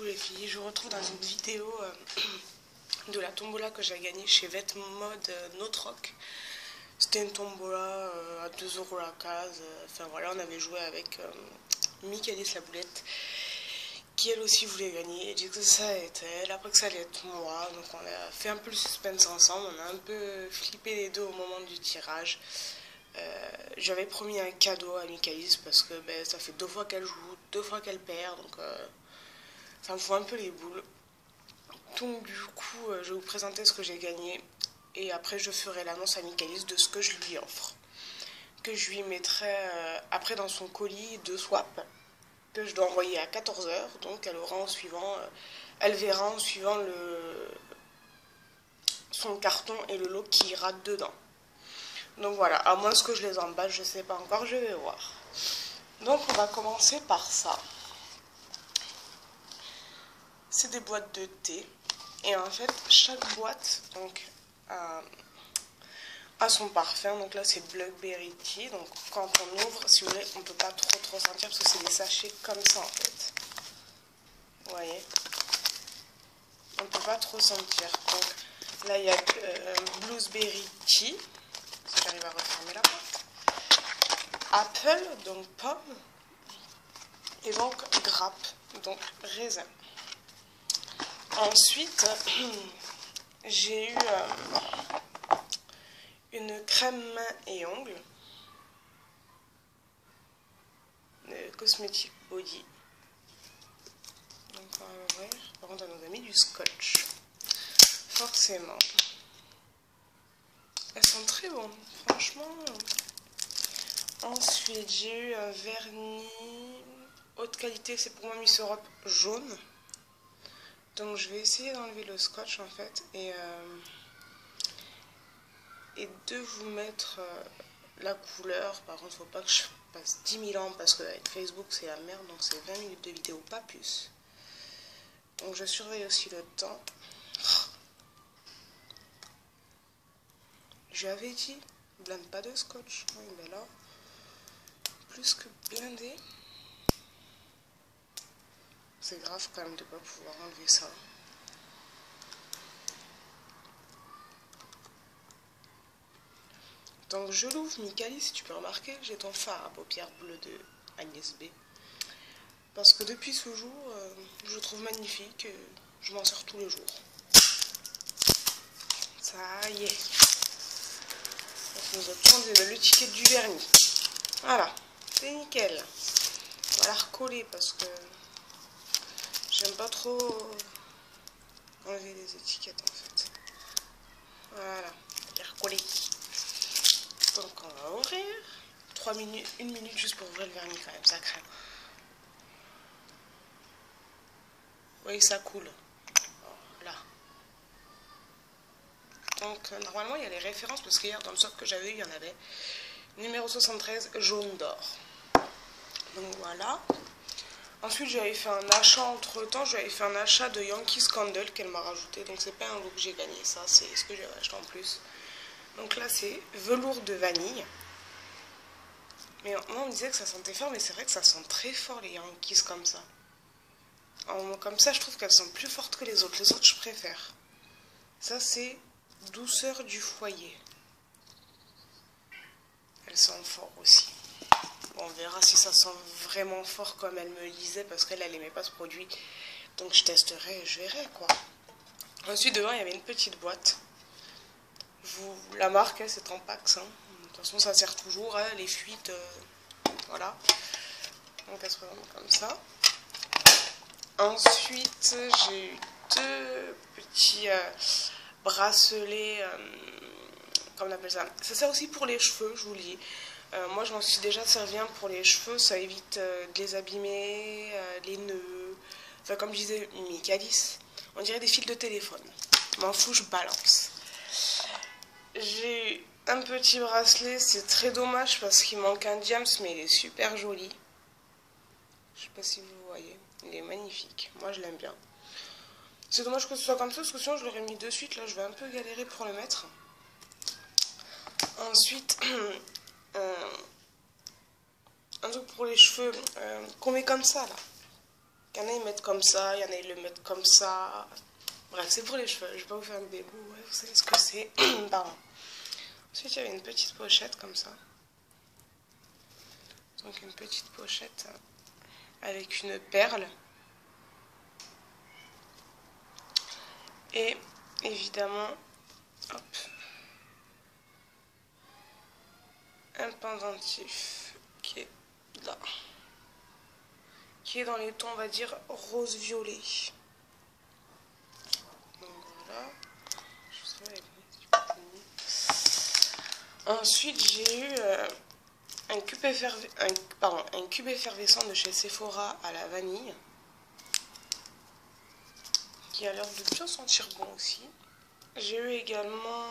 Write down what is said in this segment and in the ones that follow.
Coucou les filles, je vous retrouve dans une vidéo de la tombola que j'ai gagnée chez Vêtemode Notroc. C'était une tombola à 2 € la case. Enfin voilà, on avait joué avec Michaelis la boulette, qui elle aussi voulait gagner. Elle dit que ça allait être elle, après que ça allait être moi. Donc on a fait un peu le suspense ensemble, on a un peu flippé les deux au moment du tirage. J'avais promis un cadeau à Michaelis parce que ça fait 2 fois qu'elle joue, 2 fois qu'elle perd, donc ça me fout un peu les boules. Donc du coup, je vais vous présenter ce que j'ai gagné et après je ferai l'annonce à Michaelis de ce que je lui offre. Que je lui mettrai après dans son colis de swap que je dois envoyer à 14 h. Donc elle aura en suivant, elle verra en suivant son carton et le lot qui ira dedans. Donc voilà, à moins que je les emballe, je sais pas encore, je vais voir. Donc on va commencer par ça. C'est des boîtes de thé. Et en fait, chaque boîte donc, a son parfum. Donc là, c'est Blackberry Tea. Donc quand on ouvre, si vous voulez, on ne peut pas trop sentir parce que c'est des sachets comme ça en fait. Vous voyez, on ne peut pas trop sentir. Donc là, il y a Blueberry Tea. Si j'arrive à refermer la porte. Apple, donc pomme. Et donc grappe, donc raisin. Ensuite, j'ai eu une crème main et ongles de Cosmetic Body. Donc on va ouvrir. Par contre, on nous a mis du scotch. Forcément. Elles sont très bonnes, franchement. Ensuite, j'ai eu un vernis haute qualité, c'est pour moi Miss Europe jaune. Donc je vais essayer d'enlever le scotch en fait et de vous mettre la couleur. Par contre, faut pas que je passe 10 000 ans parce que avec Facebook c'est la merde, donc c'est 20 minutes de vidéo, pas plus. Donc je surveille aussi le temps. Je lui avais dit, blinde pas de scotch. Oui, mais là, plus que blindé. C'est grave quand même de pas pouvoir enlever ça. Donc je l'ouvre, Michaelis, si tu peux remarquer, j'ai ton fard à paupières bleues de Agnès B. Parce que depuis ce jour, je le trouve magnifique, je m'en sers tous les jours. Ça y est. On nous obtient l'étiquette du vernis. Voilà, c'est nickel. On va la recoller parce que j'aime pas trop enlever les étiquettes en fait. Voilà, les recoller. Donc on va ouvrir. 1 minute juste pour ouvrir le vernis quand même, ça craint. Oui, ça coule. Voilà. Donc normalement il y a les références parce qu'hier dans le stock que j'avais eu, il y en avait. Numéro 73, jaune d'or. Donc voilà. Ensuite j'avais fait un achat entre temps, j'avais fait un achat de Yankee Candle qu'elle m'a rajouté. Donc c'est pas un lot que j'ai gagné, ça c'est ce que j'avais acheté en plus. Donc là c'est velours de vanille. Mais moi on me disait que ça sentait fort, mais c'est vrai que ça sent très fort les Yankees comme ça. Comme ça je trouve qu'elles sont plus fortes que les autres. Les autres je préfère. Ça c'est douceur du foyer. Elles sont fortes aussi. Bon, on verra si ça sent vraiment fort comme elle me le disait parce qu'elle aimait pas ce produit. Donc je testerai et je verrai quoi. Ensuite devant il y avait une petite boîte. La marque c'est Tampax. Hein. De toute façon ça sert toujours, hein, les fuites. Voilà. Donc elle se présente comme ça. Ensuite j'ai eu 2 petits bracelets. Comment on appelle ça? Ça sert aussi pour les cheveux, je vous le dis. Moi je m'en suis déjà servi un pour les cheveux, ça évite de les abîmer, les nœuds. Enfin comme je disais, Michaelis, on dirait des fils de téléphone. M'en fous, je balance. J'ai un petit bracelet, c'est très dommage parce qu'il manque un diams, mais il est super joli. Je sais pas si vous voyez, il est magnifique, moi je l'aime bien. C'est dommage que ce soit comme ça parce que sinon je l'aurais mis de suite, là je vais un peu galérer pour le mettre. Ensuite, un truc pour les cheveux qu'on met comme ça là. Il y en a ils mettent comme ça, il y en a ils le mettent comme ça. Bref, c'est pour les cheveux, je vais pas vous faire une démo, ouais, vous savez ce que c'est. Pardon. Ensuite, il y avait une petite pochette comme ça. Donc une petite pochette avec une perle. Et évidemment, hop, un pendentif qui est là. Qui est dans les tons, on va dire, rose-violet. Donc voilà. Ensuite, j'ai eu un cube effervescent de chez Sephora à la vanille. Qui a l'air de bien sentir bon aussi. J'ai eu également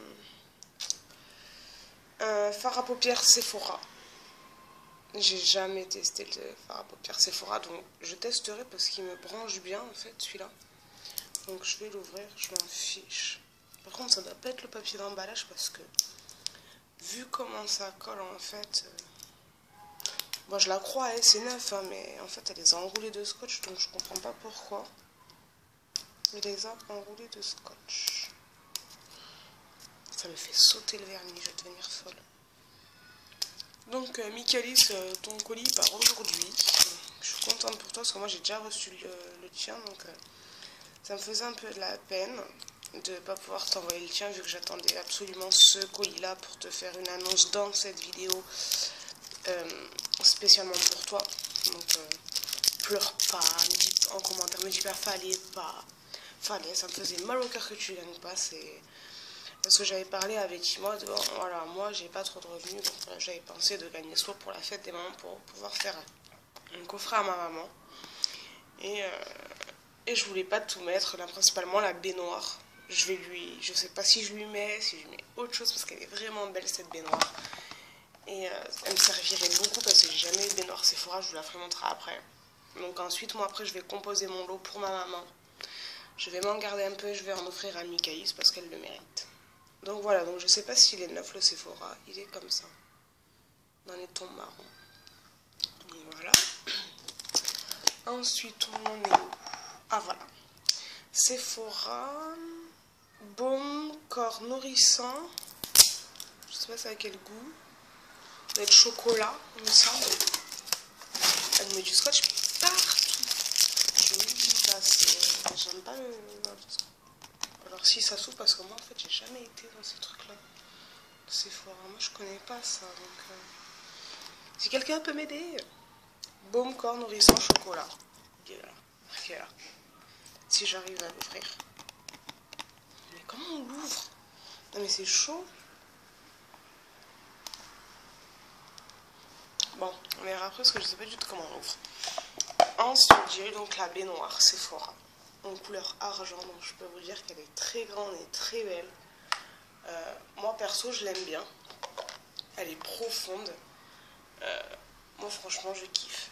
un fard à paupières Sephora. J'ai jamais testé le fard à paupières Sephora, donc je testerai parce qu'il me branche bien en fait celui-là. Donc je vais l'ouvrir, je m'en fiche. Par contre ça doit pas être le papier d'emballage parce que vu comment ça colle en fait... Bon je la crois, hein, c'est neuf, hein, mais en fait elle les a enroulés de scotch donc je comprends pas pourquoi. Elle les a enroulés de scotch. Ça me fait sauter le vernis, je vais devenir folle. Donc Michaelis, ton colis part aujourd'hui. Je suis contente pour toi parce que moi j'ai déjà reçu le tien, donc ça me faisait un peu de la peine de ne pas pouvoir t'envoyer le tien vu que j'attendais absolument ce colis là pour te faire une annonce dans cette vidéo spécialement pour toi. Donc pleure pas, me dis en commentaire, me dis pas fallait pas. Fallait, ça me faisait mal au cœur que tu gagnes pas, c'est... Parce que j'avais parlé avec Timode, bon, voilà, moi j'ai pas trop de revenus, donc voilà, j'avais pensé de gagner soit pour la fête des mamans pour pouvoir faire un coffret à ma maman. Et je voulais pas tout mettre, là principalement la baignoire. Je sais pas si je lui mets autre chose parce qu'elle est vraiment belle cette baignoire. Et elle me servirait beaucoup parce que j'ai jamais eu de baignoire Sephora, je vous la ferai montrer après. Donc ensuite, moi après je vais composer mon lot pour ma maman. Je vais m'en garder un peu et je vais en offrir à Michaelis parce qu'elle le mérite. Donc voilà, donc je sais pas s'il est neuf le Sephora, il est comme ça, dans les tons marrons. Donc voilà. Ensuite on en est où? Ah voilà. Sephora, baume, corps nourrissant. Je sais pas c'est à quel goût. Ça doit être chocolat, il me semble. Elle met du scotch partout. J'aime pas le... Alors si ça s'ouvre parce que moi en fait j'ai jamais été dans ces trucs là. Sephora, moi je connais pas ça donc si quelqu'un peut m'aider. Baume corps nourrissant chocolat. Il est là. Il est là. Si j'arrive à l'ouvrir. Mais comment on l'ouvre? Non mais c'est chaud. Bon, on verra après parce que je sais pas du tout comment on l'ouvre. Ensuite j'ai eu donc la baignoire Sephora en couleur argent, donc je peux vous dire qu'elle est très grande et très belle. Moi perso je l'aime bien, elle est profonde, moi franchement je kiffe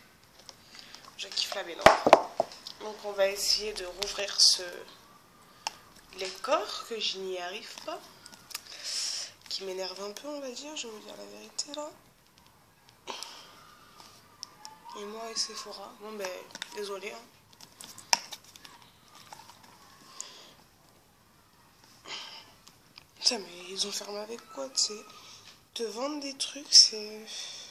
la baignoire. Donc on va essayer de rouvrir les corps que je n'y arrive pas, qui m'énerve un peu on va dire, je vais vous dire la vérité là. Et moi et Sephora, bon ben désolé hein. Putain, mais ils ont fermé avec quoi, tu sais? Te vendre des trucs, c'est...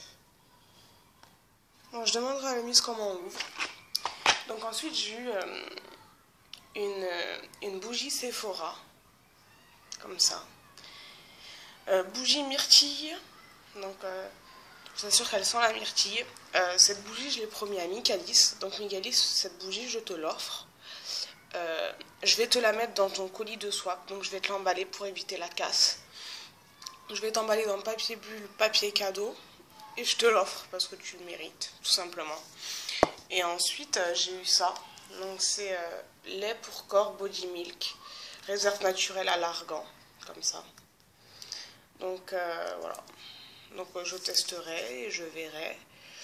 Bon, je demanderai à la mise comment on ouvre. Donc ensuite, j'ai eu une bougie Sephora. Comme ça. Bougie myrtille. Donc, je vous assure qu'elle sent la myrtille. Cette bougie, je l'ai promis à Michaelis. Donc Michaelis, cette bougie, je te l'offre. Je vais te la mettre dans ton colis de swap, donc je vais te l'emballer pour éviter la casse. Je vais t'emballer dans le papier bulle, papier cadeau, et je te l'offre parce que tu le mérites, tout simplement. Et ensuite, j'ai eu ça. Donc c'est lait pour corps Body Milk, réserve naturelle à l'argan, comme ça. Donc voilà. Donc je testerai et je verrai.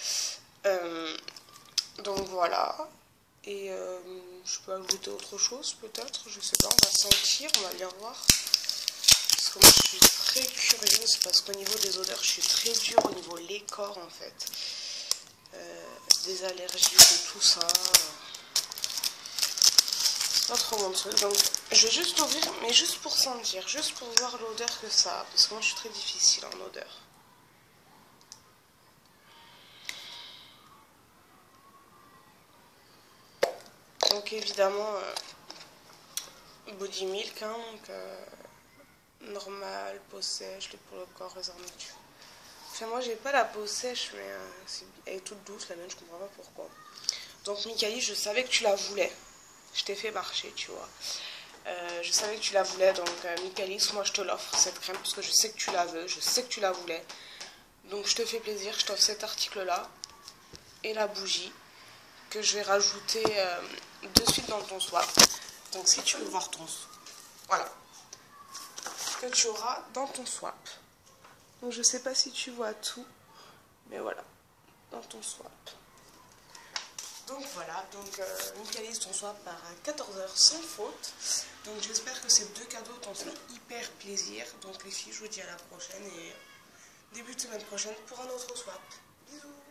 Donc voilà. Et je peux ajouter autre chose peut-être, je sais pas, on va sentir, on va bien voir. Parce que moi je suis très curieuse parce qu'au niveau des odeurs je suis très dure au niveau les corps en fait. Des allergies et tout ça, Pas trop mon truc, donc je vais juste l'ouvrir, mais juste pour sentir, juste pour voir l'odeur que ça a, parce que moi je suis très difficile en odeur. Donc évidemment, body milk, hein, donc normal, peau sèche, lait pour le corps, réserve naturelle. Enfin moi j'ai pas la peau sèche, mais elle est toute douce la mienne, je comprends pas pourquoi. Donc Micali, je savais que tu la voulais. Je t'ai fait marcher, tu vois. Je savais que tu la voulais, donc Micalix, moi je te l'offre cette crème parce que je sais que tu la veux, je sais que tu la voulais. Donc je te fais plaisir, je t'offre cet article-là et la bougie que je vais rajouter de suite dans ton swap. Donc si tu veux voir ton swap, voilà, que tu auras dans ton swap. Donc je sais pas si tu vois tout, mais voilà, dans ton swap. Donc voilà, donc Micalix, ton swap part à 14 h sans faute. Donc j'espère que ces deux cadeaux t'ont fait hyper plaisir. Donc les filles, je vous dis à la prochaine et début de semaine prochaine pour un autre swap. Bisous.